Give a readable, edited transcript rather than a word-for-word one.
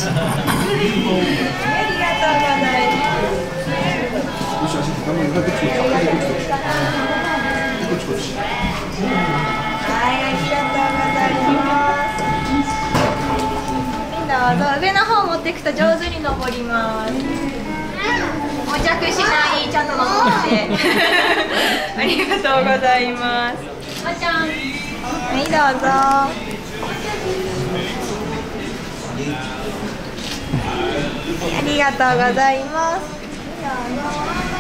どうぞ上の方持っていくと上手に登ります。お着しないちゃんと登ってありがとうございます。まちゃん、はい、どうぞ。ありがとうございます。